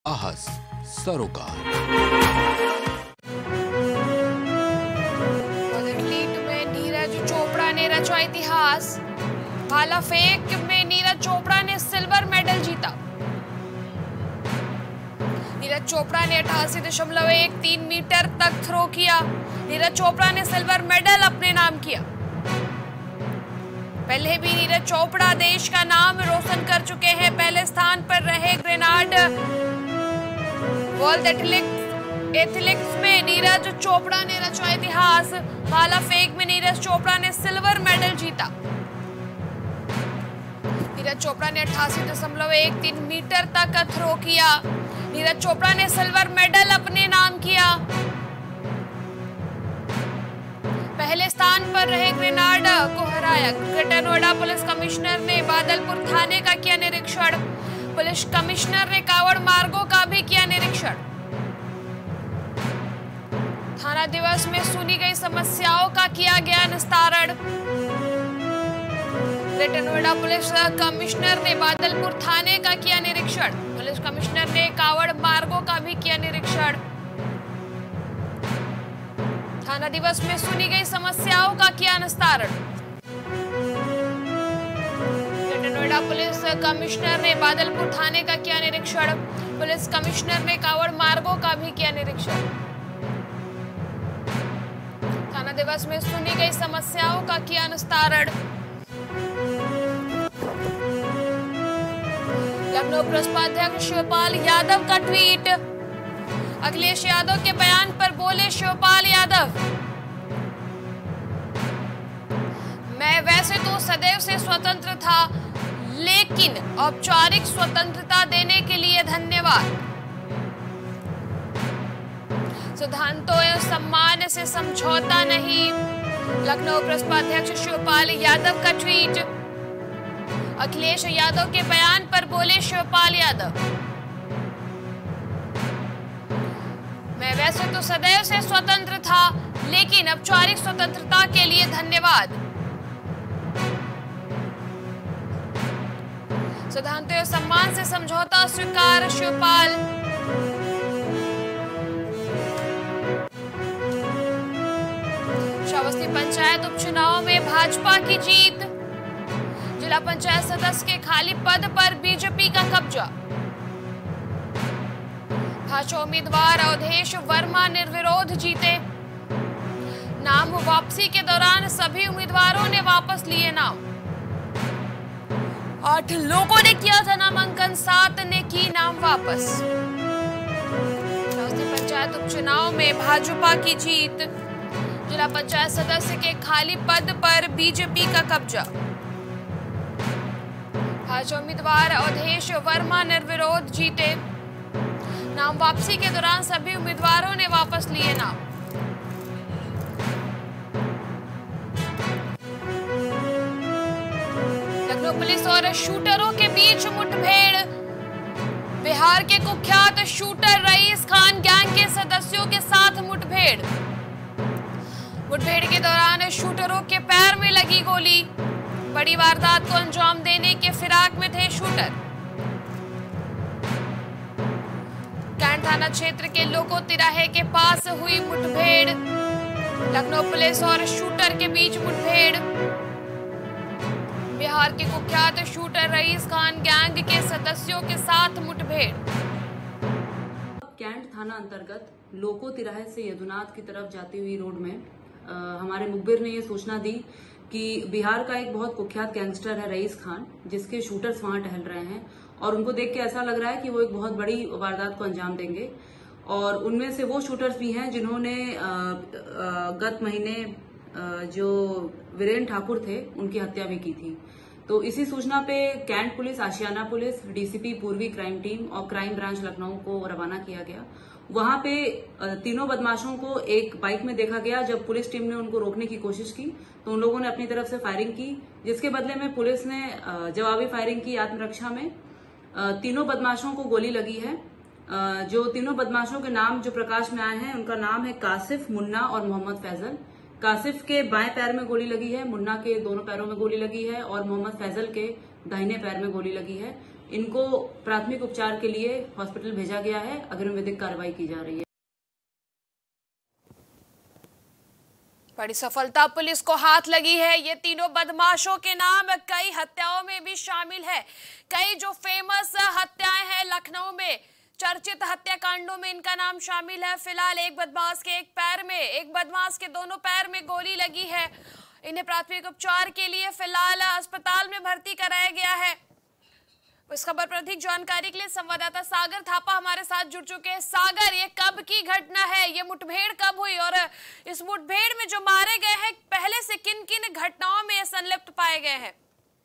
आहस सरोकार। एथलीट में नीरज चोपड़ा ने रचा इतिहास। भाला फेंक में नीरज चोपड़ा ने सिल्वर मेडल जीता। नीरज चोपड़ा ने 88.13 मीटर तक थ्रो किया। नीरज चोपड़ा ने सिल्वर मेडल अपने नाम किया। पहले भी नीरज चोपड़ा देश का नाम रोशन कर चुके हैं। पहले स्थान पर रहे ग्रेनाड वर्ल्ड एथलेटिक्स में नीरज चोपड़ा ने रचा इतिहास। भाला फेंक में नीरज चोपड़ा ने सिल्वर मेडल जीता। नीरज चोपड़ा ने 88.13 मीटर तक थ्रो किया। नीरज चोपड़ा ने सिल्वर मेडल अपने नाम किया। पहले स्थान पर रहे ग्रेनाड को हराया। ग्रेटर नोएडा पुलिस कमिश्नर ने बादलपुर थाने का किया निरीक्षण। पुलिस कमिश्नर ने कावड़ मार्गों का भी किया निरीक्षण। थाना दिवस में सुनी गई समस्याओं का किया गया निस्तारण। ग्रेटर नोएडा पुलिस कमिश्नर ने बादलपुर थाने का किया निरीक्षण। पुलिस कमिश्नर ने कावड़ मार्गों का भी किया निरीक्षण। थाना दिवस में सुनी गई समस्याओं का किया निस्तारण। ग्रेटर नोएडा पुलिस कमिश्नर ने बादलपुर थाने का किया निरीक्षण। पुलिस कमिश्नर ने कावड़ मार्गों का भी किया निरीक्षण। थाना दिवस में सुनी गई समस्याओं का किया निस्तारण। लखनऊ प्रसपा अध्यक्ष शिवपाल यादव का ट्वीट। अखिलेश यादव के बयान पर बोले शिवपाल यादव, मैं वैसे तो सदैव से स्वतंत्र था, लेकिन औपचारिक स्वतंत्रता देने के लिए धन्यवाद। सिद्धांतों एवं सम्मान से समझौता नहीं। लखनऊ प्रसपा अध्यक्ष शिवपाल यादव का ट्वीट। अखिलेश यादव के बयान पर बोले शिवपाल यादव, मैं वैसे तो सदैव से स्वतंत्र था, लेकिन औपचारिक स्वतंत्रता के लिए धन्यवाद। सिद्धांतों और सम्मान से समझौता स्वीकार शिवपाल। श्रावस्ती पंचायत उपचुनाव में भाजपा की जीत। जिला पंचायत सदस्य के खाली पद पर बीजेपी का कब्जा। भाजपा उम्मीदवार अवधेश वर्मा निर्विरोध जीते। नाम वापसी के दौरान सभी उम्मीदवारों ने वापस लिए नाम। 8 लोगों ने किया था नामांकन, 7 ने की नाम वापस। श्रावस्ती पंचायत उपचुनाव में भाजपा की जीत। जिला पंचायत सदस्य के खाली पद पर बीजेपी का कब्जा। भाजपा उम्मीदवार अवधेश वर्मा निर्विरोध जीते। नाम वापसी के दौरान सभी उम्मीदवारों ने वापस लिए नाम। लखनऊ पुलिस और शूटरों के बीच मुठभेड़। बिहार के कुख्यात शूटर रईस खान गैंग के सदस्यों के साथ मुठभेड़। मुठभेड़ के दौरान शूटरों के पैर में लगी गोली। बड़ी वारदात को अंजाम देने के फिराक में थे शूटर। कैंट थाना क्षेत्र के लोको तिराहे के पास हुई मुठभेड़। लखनऊ पुलिस और शूटर के बीच मुठभेड़। बिहार के कुख्यात शूटर रईस खान गैंग के सदस्यों के साथ मुठभेड़। कैंट थाना अंतर्गत लोको तिराहे से यदुनाथ की तरफ जाती हुई रोड में हमारे मुखबिर ने ये सूचना दी कि बिहार का एक बहुत कुख्यात गैंगस्टर है रईस खान, जिसके शूटर्स वहां टहल रहे हैं और उनको देख के ऐसा लग रहा है कि वो एक बहुत बड़ी वारदात को अंजाम देंगे। और उनमें से वो शूटर्स भी हैं जिन्होंने गत महीने जो वीरेन ठाकुर थे उनकी हत्या भी की थी। तो इसी सूचना पे cantt police, Ashiyana police, DCP पूर्वी क्राइम टीम और क्राइम ब्रांच लखनऊ को रवाना किया गया। वहां पे तीनों बदमाशों को एक बाइक में देखा गया। जब पुलिस टीम ने उनको रोकने की कोशिश की तो उन लोगों ने अपनी तरफ से फायरिंग की, जिसके बदले में पुलिस ने जवाबी फायरिंग की आत्मरक्षा में। तीनों बदमाशों को गोली लगी है। जो तीनों बदमाशों के नाम जो प्रकाश में आए हैं उनका नाम है कासिफ, मुन्ना और मोहम्मद फैजल। कासिफ के बाएं पैर में गोली लगी है, मुन्ना के दोनों पैरों में गोली लगी है और मोहम्मद फैजल के दाहिने पैर में गोली लगी है। इनको प्राथमिक उपचार के लिए हॉस्पिटल भेजा गया है। अग्रिम विधिक कार्रवाई की जा रही है। बड़ी सफलता पुलिस को हाथ लगी है। ये तीनों बदमाशों के नाम कई हत्याओं में भी शामिल है। कई जो फेमस हत्याएं हैं लखनऊ में, चर्चित हत्याकांडों में इनका नाम शामिल है। फिलहाल एक बदमाश के एक बदमाश के दोनों पैर में गोली लगी है। इन्हें प्राथमिक उपचार के लिए फिलहाल अस्पताल में भर्ती कराया गया है। इस खबर पर अधिक जानकारी के लिए संवाददाता सागर थापा हमारे साथ जुड़ चुके हैं। सागर, ये कब की घटना है? ये मुठभेड़ कब हुई और इस मुठभेड़ में जो मारे गए हैं पहले से किन किन घटनाओं में संलिप्त पाए गए हैं?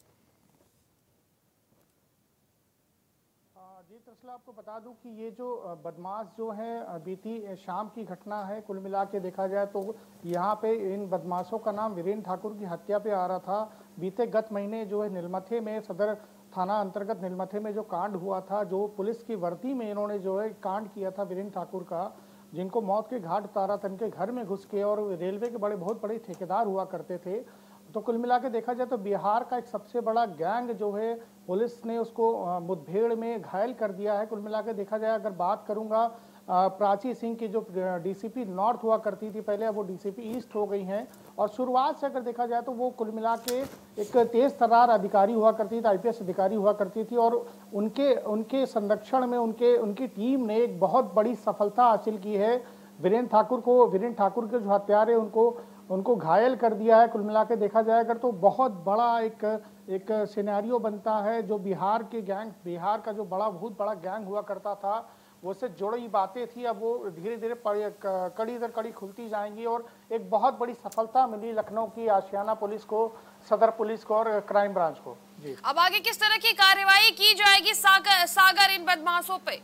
जी तस्ला, आपको बता दूं कि ये जो बदमाश जो है बीती शाम की घटना है। कुल मिला के देखा जाए तो यहाँ पे इन बदमाशों का नाम वीरेंद्र ठाकुर की हत्या पे आ रहा था। बीते गत महीने जो है नीलमथे में, सदर थाना अंतर्गत नीलमथे में जो कांड हुआ था, जो पुलिस की वर्दी में इन्होंने जो है कांड किया था वीरेंद्र ठाकुर का, जिनको मौत के घाट उतारा था, इनके घर में घुस के, और रेलवे के बहुत बड़े ठेकेदार हुआ करते थे। तो कुल मिला के देखा जाए तो बिहार का एक सबसे बड़ा गैंग जो है, पुलिस ने उसको मुठभेड़ में घायल कर दिया है। कुल मिला के देखा जाए, अगर बात करूंगा प्राची सिंह की जो डीसीपी नॉर्थ हुआ करती थी पहले, अब वो डीसीपी ईस्ट हो गई हैं। और शुरुआत से अगर देखा जाए तो वो कुल मिला के एक तेज तर्रार अधिकारी हुआ करती थी, आईपीएस अधिकारी हुआ करती थी। और उनके संरक्षण में उनकी टीम ने एक बहुत बड़ी सफलता हासिल की है। वीरेंद्र ठाकुर के जो हत्यारे उनको घायल कर दिया है। कुल मिला के देखा जाए अगर तो बहुत बड़ा एक सिनेरियो बनता है। जो बिहार का जो बहुत बड़ा गैंग हुआ करता था, वो से जुड़ी बातें थी, अब वो धीरे धीरे कड़ी दर कड़ी खुलती जाएंगी। और एक बहुत बड़ी सफलता मिली लखनऊ की आशियाना पुलिस को, सदर पुलिस को और क्राइम ब्रांच को। जी, अब आगे किस तरह की कार्रवाई की जाएगी सागर इन बदमाशों पे?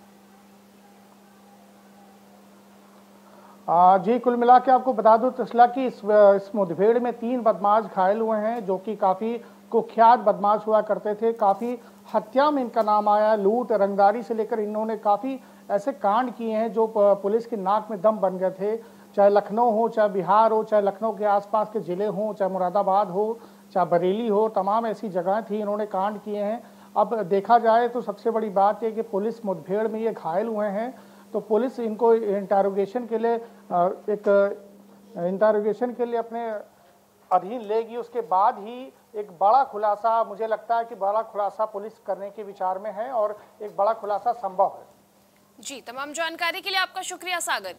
जी, कुल मिला के आपको बता दूं तस्ला कि इस मुठभेड़ में 3 बदमाश घायल हुए हैं, जो कि काफी कुख्यात बदमाश हुआ करते थे। काफी हत्या में इनका नाम आया, लूट रंगदारी से लेकर इन्होंने काफी ऐसे कांड किए हैं जो पुलिस की नाक में दम बन गए थे। चाहे लखनऊ हो, चाहे बिहार हो, चाहे लखनऊ के आसपास के जिले हों, चाहे मुरादाबाद हो, चाहे बरेली हो, तमाम ऐसी जगह थी, इन्होंने कांड किए हैं। अब देखा जाए तो सबसे बड़ी बात है कि पुलिस मुठभेड़ में ये घायल हुए हैं, तो पुलिस इनको इंटरोगेशन के लिए अपने अधीन लेगी। उसके बाद ही एक बड़ा खुलासा, मुझे लगता है कि बड़ा खुलासा पुलिस करने के विचार में है और एक बड़ा खुलासा संभव है। जी, तमाम जानकारी के लिए आपका शुक्रिया सागर।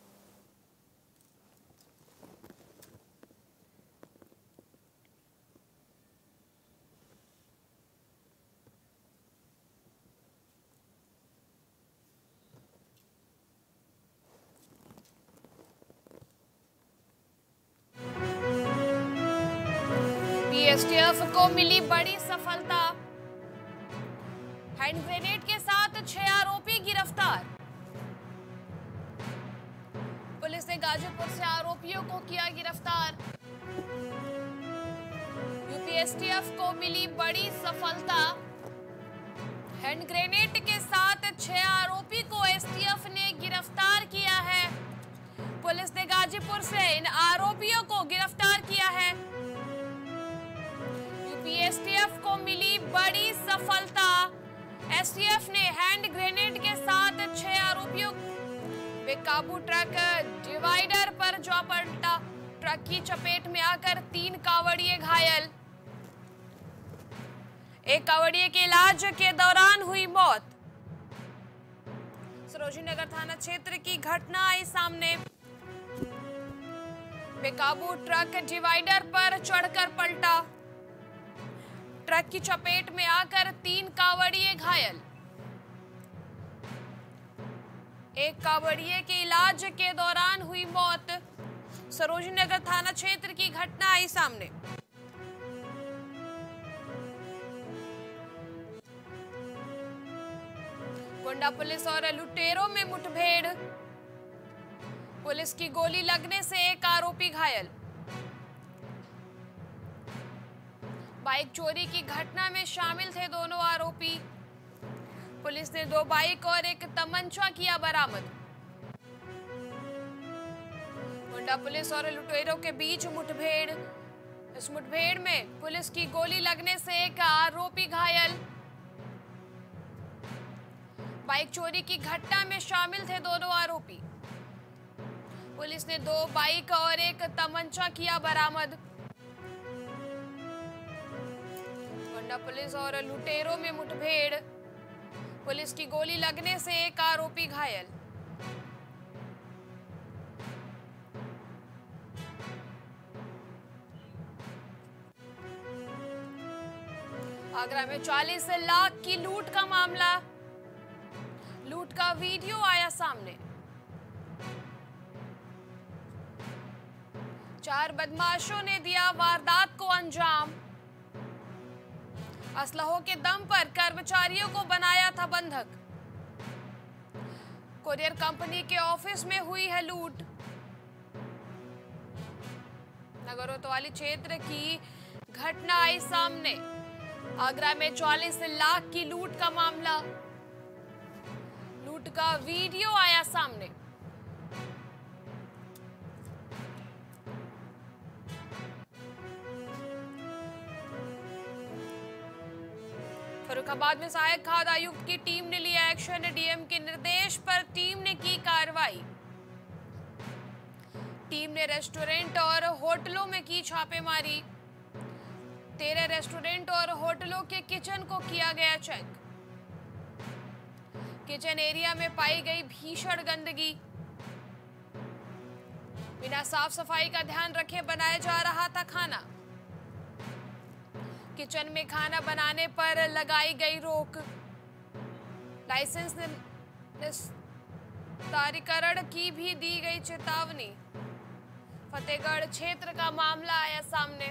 एसटीएफ को मिली बड़ी सफलता। हैंड ग्रेनेड के साथ 6 आरोपी गिरफ्तार। पुलिस ने गाजीपुर से आरोपियों को किया गिरफ्तार। यूपी एसटीएफ को मिली बड़ी सफलता। हैंड ग्रेनेड के साथ 6 आरोपी को एसटीएफ ने गिरफ्तार किया है। पुलिस ने गाजीपुर से इन आरोपियों को गिरफ्तार किया है। एसटीएफ को मिली बड़ी सफलता। एसटीएफ ने हैंड ग्रेनेड के साथ 6 आरोपियों बेकाबू ट्रक डिवाइडर पर जा पलटा। ट्रक की चपेट में आकर 3 कांवड़िए घायल। एक कांवड़िए के इलाज के दौरान हुई मौत। सरोजिनी नगर थाना क्षेत्र की घटना आई सामने। बेकाबू ट्रक डिवाइडर पर चढ़कर पलटा। ट्रक की चपेट में आकर 3 कांवड़िए घायल। एक कांवड़िए के इलाज के दौरान हुई मौत। सरोजिनी नगर थाना क्षेत्र की घटना आई सामने। गोंडा पुलिस और लुटेरों में मुठभेड़। पुलिस की गोली लगने से एक आरोपी घायल। बाइक चोरी की घटना में शामिल थे दोनों आरोपी। पुलिस ने 2 बाइक और एक तमंचा किया बरामद। गोंडा पुलिस और लुटेरों के बीच मुठभेड़। इस मुठभेड़ में पुलिस की गोली लगने से एक आरोपी घायल। बाइक चोरी की घटना में शामिल थे दोनों आरोपी। पुलिस ने 2 बाइक और एक तमंचा किया बरामद। गोंडा पुलिस और लुटेरों में मुठभेड़, पुलिस की गोली लगने से एक आरोपी घायल। आगरा में 40 लाख की लूट का मामला, लूट का वीडियो आया सामने। 4 बदमाशों ने दिया वारदात को अंजाम। असलहों के दम पर कर्मचारियों को बनाया था बंधक। कुरियर कंपनी के ऑफिस में हुई है लूट। नगरोतवाली क्षेत्र की घटना आई सामने। आगरा में 40 लाख की लूट का मामला, लूट का वीडियो आया सामने। फर्रुखाबाद में सहायक खाद्य आयुक्त की टीम ने लिया एक्शन। डीएम के निर्देश पर टीम ने की कार्रवाई। टीम ने रेस्टोरेंट और होटलों में की छापेमारी। 13 रेस्टोरेंट और होटलों के किचन को किया गया चेक। किचन एरिया में पाई गई भीषण गंदगी। बिना साफ सफाई का ध्यान रखे बनाया जा रहा था खाना। किचन में खाना बनाने पर लगाई गई रोक। लाइसेंस निस्तारीकरण की भी दी गई चेतावनी। फतेहगढ़ क्षेत्र का मामला आया सामने।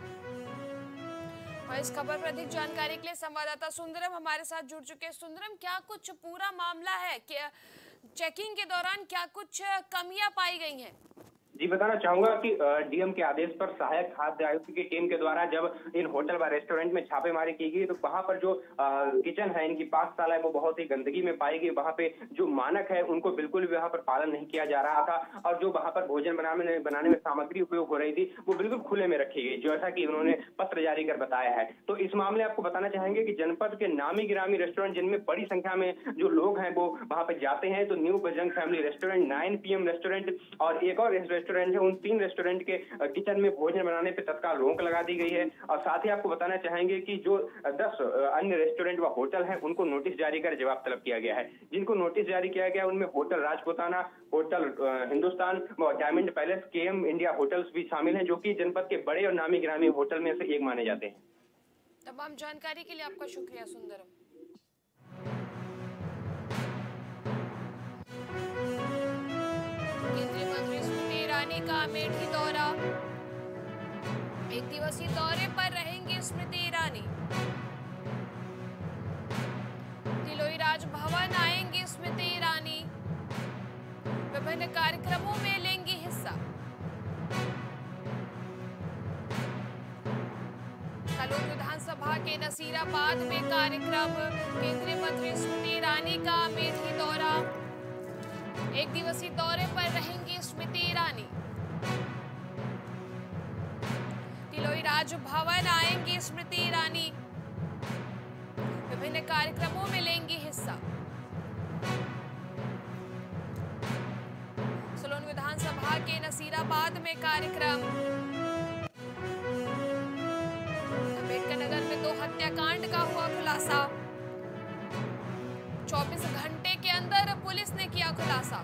और इस खबर पर अधिक जानकारी के लिए संवाददाता सुंदरम हमारे साथ जुड़ चुके हैं। सुंदरम, क्या कुछ पूरा मामला है? क्या चेकिंग के दौरान क्या कुछ कमियां पाई गई हैं? जी, बताना चाहूंगा कि डीएम के आदेश पर सहायक खाद्य आयुक्त की टीम के द्वारा जब इन होटल व रेस्टोरेंट में छापेमारी की गई तो वहां पर जो किचन है, इनकी पाकशाला है, वो बहुत ही गंदगी में पाई गई। वहां पे जो मानक है उनको बिल्कुल भी वहां पर पालन नहीं किया जा रहा था और जो वहां पर भोजन बनाने में सामग्री उपयोग हो रही थी वो बिल्कुल खुले में रखी गई, जैसा कि उन्होंने पत्र जारी कर बताया है। तो इस मामले आपको बताना चाहेंगे कि जनपद के नामी गिरामी रेस्टोरेंट जिनमें बड़ी संख्या में जो लोग हैं वो वहां पर जाते हैं, तो new Bajrang family restaurant, 9 PM restaurant और एक और रेस्टोरेंट है, उन 3 रेस्टोरेंट के किचन में भोजन बनाने पर तत्काल रोक लगा दी गई है। और साथ ही आपको बताना चाहेंगे कि जो 10 अन्य रेस्टोरेंट व होटल हैं उनको नोटिस जारी कर जवाब तलब किया गया है। जिनको नोटिस जारी किया गया उनमें होटल राजपूताना, होटल हिंदुस्तान व diamond palace, KM India hotels भी शामिल हैं, जो कि जनपद के बड़े और नामी गिरामी होटल में से एक माने जाते हैं। तमाम जानकारी के लिए आपका शुक्रिया सुंदरम। केंद्रीय मंत्री स्मृति ईरानी का अमेठी दौरा। 1 दिवसीय दौरे पर रहेंगी स्मृति ईरानी। तिलोई राजभवन आएंगी स्मृति ईरानी। विभिन्न कार्यक्रमों में लेंगी हिस्सा। कलोल विधानसभा के नसीराबाद में कार्यक्रम। केंद्रीय मंत्री स्मृति ईरानी का अमेठी दौरा। 1 दिवसीय दौरे पर रहेंगी स्मृति ईरानी। तिलोई राजभवन आएंगी स्मृति ईरानी। विभिन्न कार्यक्रमों में लेंगी हिस्सा। सोलन विधानसभा के नसीराबाद में कार्यक्रम। अम्बेडकर नगर में 2 हत्याकांड का हुआ खुलासा। 24 घंटे के अंदर पुलिस ने किया खुलासा।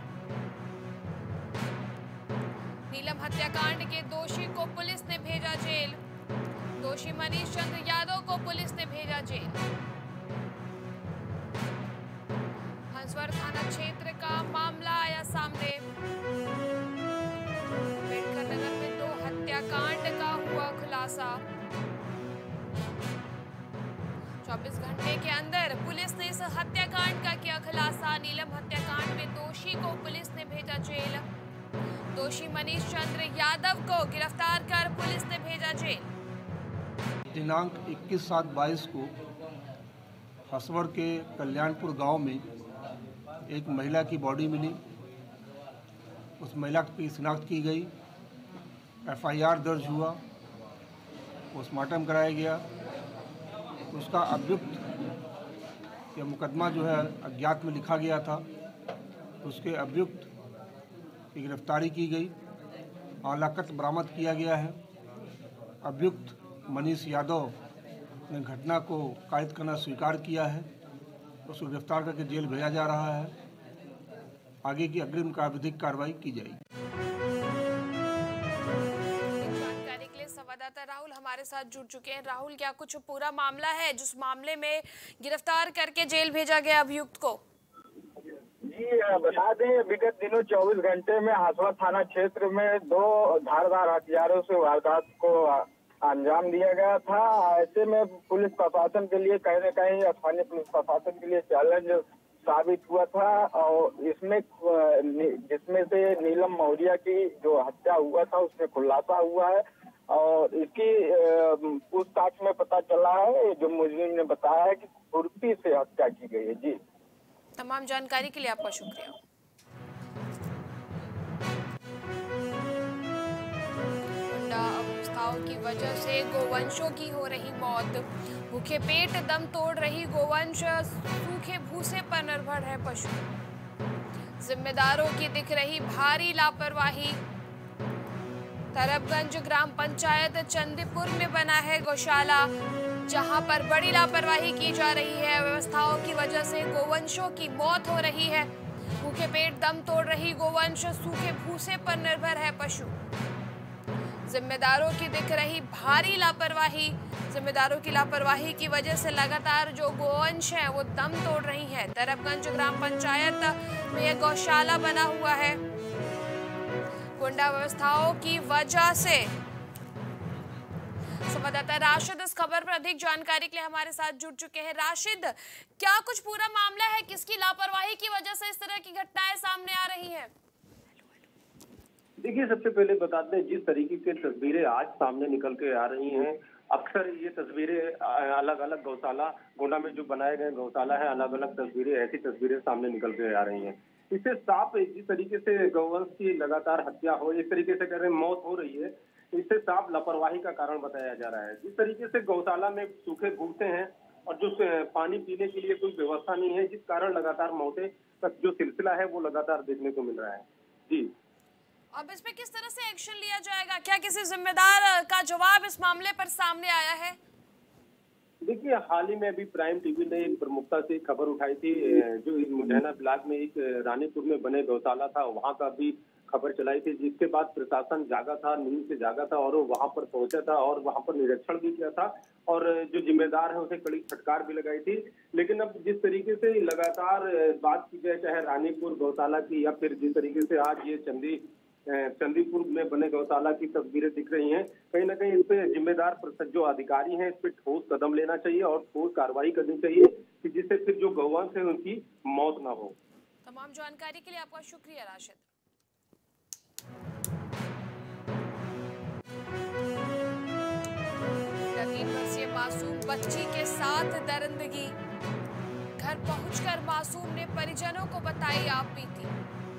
नीलम हत्याकांड के दोषी को पुलिस ने भेजा जेल। दोषी मनीष चंद्र यादव को पुलिस ने भेजा जेल। हंसवर थाना क्षेत्र का मामला आया सामने। अम्बेडकर नगर में 2 हत्याकांड का हुआ खुलासा। 24 घंटे के अंदर पुलिस ने इस हत्याकांड का किया खुलासा। नीलम हत्याकांड में दोषी को पुलिस ने भेजा जेल। दोषी मनीष चंद्र यादव को गिरफ्तार कर पुलिस ने भेजा जेल। दिनांक 21/7/22 को हसवड़ के कल्याणपुर गांव में एक महिला की बॉडी मिली। उस महिला की शिनाख्त की गई। FIR दर्ज हुआ। पोस्टमार्टम कराया गया। उसका अभियुक्त यह मुकदमा जो है अज्ञात में लिखा गया था। उसके अभियुक्त की गिरफ्तारी की गई, आलाकत बरामद किया गया है। अभियुक्त मनीष यादव ने घटना को कायद करना स्वीकार किया है। उसको गिरफ्तार करके जेल भेजा जा रहा है। आगे की अग्रिम विधिक कार्रवाई की जाएगी। जानकारी के लिए संवाददाता राहुल हमारे साथ जुड़ चुके हैं। राहुल, क्या कुछ पूरा मामला है जिस मामले में गिरफ्तार करके जेल भेजा गया अभियुक्त को? जी बता दें, विगत दिनों 24 घंटे में हासवा थाना क्षेत्र में 2 धारदार हथियारों से वारदात को अंजाम दिया गया था। ऐसे में पुलिस प्रशासन के लिए कहीं न कहीं स्थानीय पुलिस प्रशासन के लिए चैलेंज साबित हुआ था। और इसमें जिसमें से नीलम मौर्य की जो हत्या हुआ था उसमें खुलासा हुआ है। और इसकी पूछताछ में पता चला है, जो मुजरिम ने बताया है कि फुर्ती से हत्या की गई है। जी, तमाम जानकारी के लिए आपका शुक्रिया। अवस्थाओं की वजह से गोवंशों की हो रही मौत। भूखे पेट दम तोड़ रही गोवंश, सूखे भूसे पर निर्भर है पशु। जिम्मेदारों की दिख रही भारी लापरवाही। तरबगंज ग्राम पंचायत चंदीपुर में बना है गौशाला, जहां पर बड़ी लापरवाही की जा रही है। व्यवस्थाओं की वजह से गोवंशों की मौत हो रही है। भूखे पेट दम तोड़ रही गोवंश, सूखे भूसे पर निर्भर है पशु। जिम्मेदारों की दिख रही भारी लापरवाही। जिम्मेदारों की लापरवाही की वजह से लगातार जो गोवंश है वो दम तोड़ रही है। तरबगंज ग्राम पंचायत में यह गौशाला बना हुआ है। गुंडा व्यवस्थाओं की वजह से। संवाददाता राशिद इस खबर पर अधिक जानकारी के लिए हमारे साथ जुड़ चुके हैं। राशिद, क्या कुछ पूरा मामला है, किसकी लापरवाही की वजह से इस तरह की घटनाएं सामने आ रही हैं? देखिए, सबसे पहले बता दें, जिस तरीके की तस्वीरें आज सामने निकल के आ रही हैं, अक्सर ये तस्वीरें अलग अलग गौशाला गोंडा में जो बनाए गए गौशाला है, अलग अलग तस्वीरें, ऐसी तस्वीरें सामने निकल के आ रही हैं। इससे साफ जिस तरीके से गौवंश की लगातार हत्या हो, इस तरीके से कह रहे मौत हो रही है, इससे साफ लापरवाही का कारण बताया जा रहा है। जिस तरीके से गौशाला में सूखे भूसे हैं और जो पानी पीने के लिए कोई व्यवस्था नहीं है, जिस कारण लगातार मौतें का जो सिलसिला है वो लगातार देखने को मिल रहा है। जी, अब इस पे किस तरह से एक्शन लिया जाएगा? क्या किसी जिम्मेदार का जवाब इस मामले पर सामने आया है? देखिए, हाल ही में अभी प्राइम टीवी ने एक प्रमुखता से खबर उठाई थी, जो मुरैना ब्लॉक में एक रानीपुर में बने गौशाला था, वहां का भी खबर चलाई थी, जिसके बाद प्रशासन जागा था, नींद से जागा था और वहां पर पहुंचा था और वहां पर निरीक्षण भी किया था और जो जिम्मेदार है उसे कड़ी फटकार भी लगाई थी। लेकिन अब जिस तरीके से लगातार बात की जाए, चाहे रानीपुर गौशाला की या फिर जिस तरीके से आज ये चंदीपुर में बने गौशाला की तस्वीरें दिख रही हैं, कहीं ना कहीं इस पे जिम्मेदार जो अधिकारी हैं इस पे ठोस कदम लेना चाहिए और ठोस कार्रवाई करनी चाहिए कि जिससे फिर जो गौवंश है उनकी मौत ना हो। तमाम जानकारी के लिए आपका शुक्रिया राशिद। 3 वर्षीय मासूम बच्ची के साथ दरिंदगी। घर पहुंचकर मासूम ने परिजनों को बताई आप बीती।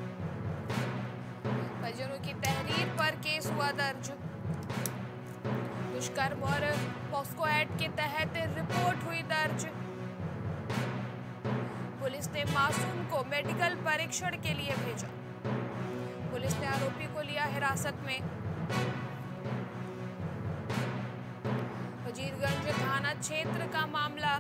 परिजनों की तहरीर पर केस हुआ दर्ज। दुष्कर्म और पॉस्को एक्ट के तहत रिपोर्ट हुई दर्ज। पुलिस ने मासूम को मेडिकल परीक्षण के लिए भेजा। पुलिस ने आरोपी को लिया हिरासत में। वजीरगंज थाना क्षेत्र का मामला।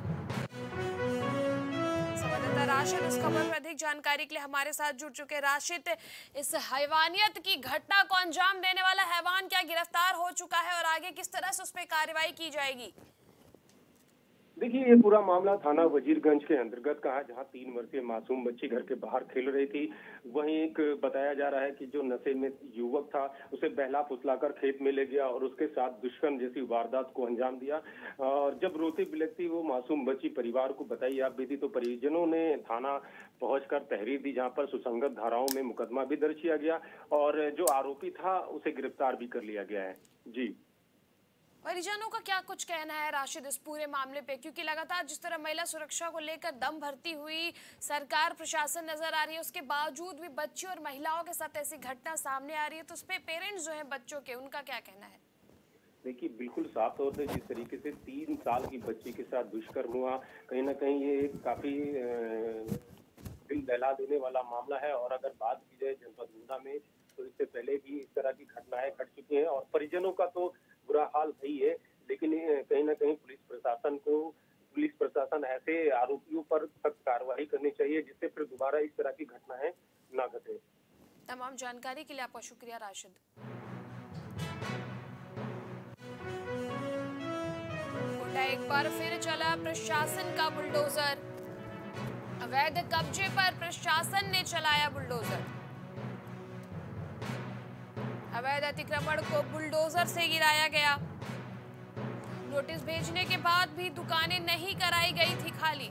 संवाददाता राशिद इस खबर पर अधिक जानकारी के लिए हमारे साथ जुड़ चुके। राशिद, इस हैवानियत की घटना को अंजाम देने वाला हैवान क्या गिरफ्तार हो चुका है और आगे किस तरह से उस पर कार्रवाई की जाएगी? देखिए, ये पूरा मामला थाना वजीरगंज के अंतर्गत का है, जहां 3 वर्षीय मासूम बच्ची घर के बाहर खेल रही थी। वहीं एक बताया जा रहा है कि जो नशे में युवक था उसे बहला फुसलाकर खेत में ले गया और उसके साथ दुष्कर्म जैसी वारदात को अंजाम दिया। और जब रोती बिलखती वो मासूम बच्ची परिवार को बताई आप बीती, तो परिजनों ने थाना पहुंचकर तहरीर दी, जहां पर सुसंगत धाराओं में मुकदमा भी दर्ज किया गया और जो आरोपी था उसे गिरफ्तार भी कर लिया गया है। जी, परिजनों का क्या कुछ कहना है राशिद इस पूरे मामले पे? क्योंकि लगातार जिस तरह महिला सुरक्षा को लेकर दम भरती हुई सरकार प्रशासन नजर आ रही है, उसके बावजूद भी बच्चियों और महिलाओं के साथ ऐसी घटना सामने आ रही है, तो उस पे पेरेंट्स जो हैं बच्चों के, उनका क्या कहना है? देखिए, बिल्कुल साफ तौर से जिस तरीके से 3 साल की बच्ची के साथ दुष्कर्म हुआ, कहीं ना कहीं ये एक काफी दिल दहला देने वाला मामला है। और अगर बात की जाए जनपद गोंडा में, तो इससे पहले भी इस तरह की घटनाएं घट चुकी हैं और परिजनों का तो बुरा हाल ही है। लेकिन कहीं ना कहीं पुलिस प्रशासन ऐसे आरोपियों पर सख्त कार्रवाई करनी चाहिए, जिससे फिर दोबारा इस तरह की घटनाएं न घटे। तमाम जानकारी के लिए आपका शुक्रिया राशिद। एक बार फिर चला प्रशासन का बुलडोजर। अवैध कब्जे पर प्रशासन ने चलाया बुलडोजर। अवैध अतिक्रमण को बुलडोजर से गिराया गया। नोटिस भेजने के बाद भी दुकानें नहीं कराई गई थी खाली।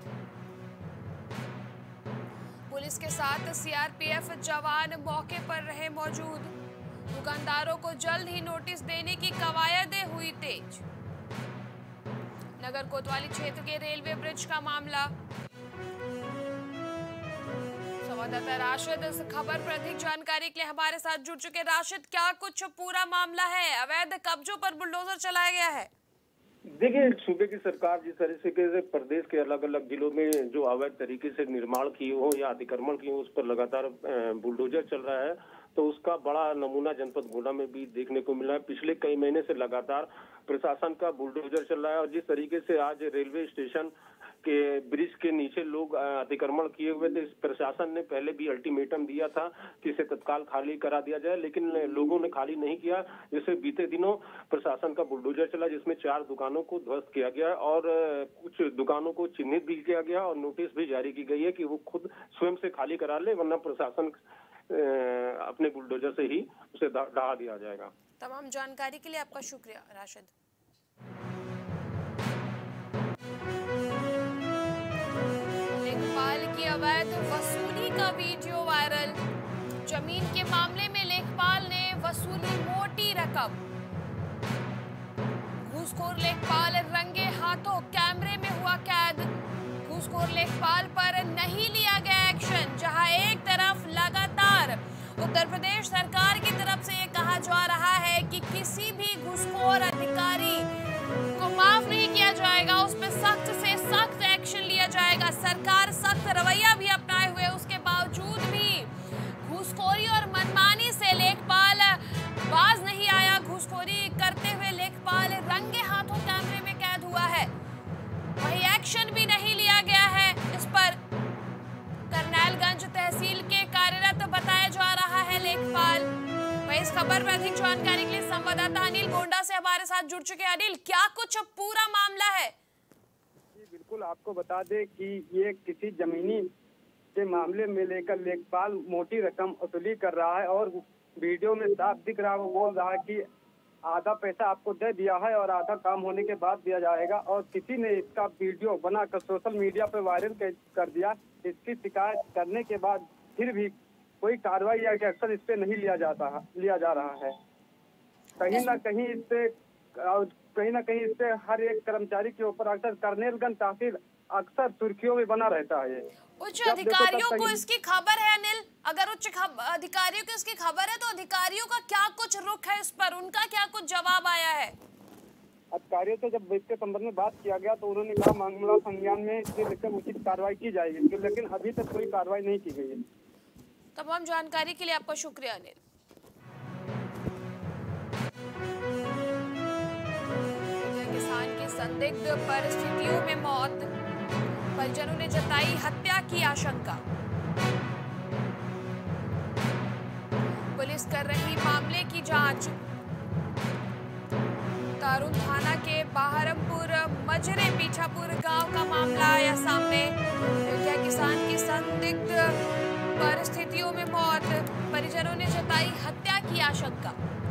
पुलिस के साथ सीआरपीएफ जवान मौके पर रहे मौजूद। दुकानदारों को जल्द ही नोटिस देने की कवायदें हुई तेज। नगर कोतवाली क्षेत्र के रेलवे ब्रिज का मामला। संवाददाता राशिद इस खबर पर अधिक जानकारी के लिए हमारे साथ जुड़ चुके। राशिद, क्या कुछ पूरा मामला है? अवैध कब्जों पर बुलडोजर चलाया गया है। देखिए, सूबे की सरकार जिस तरीके से प्रदेश के अलग अलग जिलों में जो अवैध तरीके से निर्माण किए हो या अतिक्रमण किए हो, उस पर लगातार बुलडोजर चल रहा है, तो उसका बड़ा नमूना जनपद गोंडा में भी देखने को मिला है। पिछले कई महीने से लगातार प्रशासन का बुलडोजर चल रहा है और जिस तरीके से आज रेलवे स्टेशन के ब्रिज के नीचे लोग अतिक्रमण किए हुए थे, प्रशासन ने पहले भी अल्टीमेटम दिया था कि इसे तत्काल खाली करा दिया जाए, लेकिन लोगों ने खाली नहीं किया। जैसे बीते दिनों प्रशासन का बुलडोजर चला, जिसमें 4 दुकानों को ध्वस्त किया गया और कुछ दुकानों को चिन्हित भी किया गया और नोटिस भी जारी की गई है कि वो खुद स्वयं से खाली करा ले, वरना प्रशासन अपने बुलडोजर से ही उसे ढहा दिया जाएगा। तमाम जानकारी के लिए आपका शुक्रिया राशिद। लेखपाल की अवैध वसूली का वीडियो वायरल। जमीन के मामले में लेखपाल ने वसूली मोटी रकम। घूसखोर लेखपाल रंगे हाथों कैमरे में हुआ कैद। घूसखोर लेखपाल पर नहीं लिया गया एक्शन। जहां एक तरफ लगातार उत्तर प्रदेश सरकार की तरफ से ये कहा जा रहा है कि किसी भी घूसखोर अधिकारी को माफ नहीं किया जाएगा, उस पर सख्त से सख्त एक्शन लिया जाएगा। सरकार सख्त रवैया भी अपनाए हुए, उसके बावजूद भी घूसखोरी और मनमानी से लेखपाल बाज नहीं आया। घूसखोरी करते हुए लेखपाल रंगे हाथों कैमरे में कैद हुआ है। वही एक्शन भी नहीं लिया गया है इस पर। करनैलगंज तहसील के कार्यरत बताया जा रहा है लेखपाल। वही इस खबर पर अधिक जानकारी के लिए संवाददाता अनिल गोंडा से हमारे साथ जुड़ चुके हैं। अनिल, क्या कुछ पूरा मामला है? जी बिल्कुल, आपको बता दें कि ये किसी जमीनी के मामले में लेकर लेखपाल मोटी रकम वसूली कर रहा है और वीडियो में साफ दिख रहा है, वो बोल रहा है कि आधा पैसा आपको दे दिया है और आधा काम होने के बाद दिया जाएगा। और किसी ने इसका वीडियो बनाकर सोशल मीडिया पर वायरल कर दिया। इसकी शिकायत करने के बाद फिर भी कोई कार्रवाई या एक्शन इस पे नहीं लिया जा रहा है। कहीं ना कहीं इससे हर एक कर्मचारी के ऊपर अक्सर करनैलगंज तहसील अक्सर सुर्खियों में बना रहता है। उच्च अधिकारियों को इसकी खबर है अनिल? अगर उच्च अधिकारियों को इसकी खबर है तो अधिकारियों का क्या कुछ रुख है इस पर? उनका क्या कुछ जवाब आया है? अधिकारियों से जब इसके संबंध में बात किया गया तो उन्होंने कहा मामला संज्ञान में इसके लेकर उचित कार्रवाई की जाएगी, लेकिन अभी तक कोई कार्रवाई नहीं की गई है। तमाम जानकारी के लिए आपका शुक्रिया अनिल। किसान की संदिग्ध परिस्थितियों में मौत, परिजनों ने जताई हत्या की आशंका। पुलिस कर रही मामले की जांच। तारून थाना के बाहरमपुर मजरे पीछापुर गांव का मामला आया सामने। अयोध्या किसान की संदिग्ध परिस्थितियों में मौत, परिजनों ने जताई हत्या की आशंका।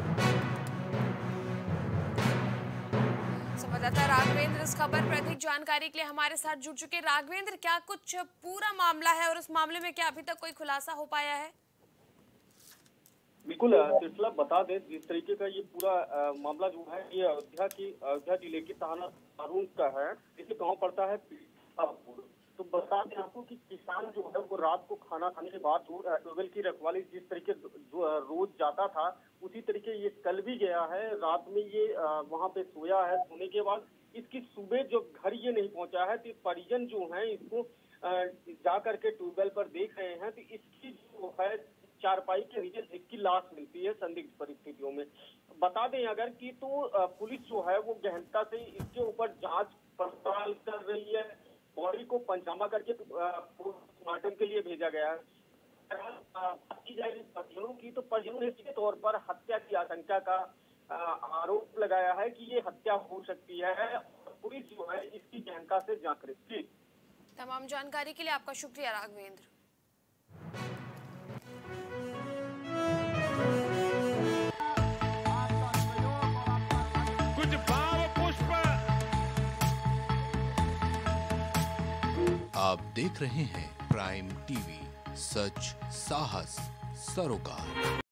संवाददाता राघवेंद्र इस खबर पर अधिक जानकारी के लिए हमारे साथ जुड़ चुके। राघवेंद्र, क्या कुछ पूरा मामला है और इस मामले में क्या अभी तक कोई खुलासा हो पाया है? बिल्कुल सिलसिला बता दें, जिस तरीके का ये पूरा मामला जो है ये अयोध्या जिले के थाना तारून का है। इसे गांव पड़ता है पीछापुर। तो बता दें आपको कि किसान जो है वो रात को खाना खाने के बाद ट्यूबवेल की रखवाली जिस तरीके रोज जाता था उसी तरीके ये कल भी गया है। रात में ये वहां पे सोया है। सोने के बाद इसकी सुबह जब घर ये नहीं पहुंचा है तो परिजन जो है इसको जा करके ट्यूबवेल पर देख रहे हैं तो इसकी जो है चारपाई के नीचे इसकी लाश मिलती है संदिग्ध परिस्थितियों में। बता दें अगर कि तो पुलिस जो है वो गहनता से इसके ऊपर जांच पड़ताल कर रही है। बॉडी को पंचनामा करके पोस्टमार्टम के लिए भेजा गया है। बात की जाए परिजनों की तो परिजनों ने सीधे तौर पर हत्या की आशंका का आरोप लगाया है कि ये हत्या हो सकती है। पुलिस जो है इसकी गहनता से जांच करेगी। तमाम जानकारी के लिए आपका शुक्रिया राघवेंद्र। कुछ भाव पुष्प। आप देख रहे हैं प्राइम टीवी, सच साहस सरोकार।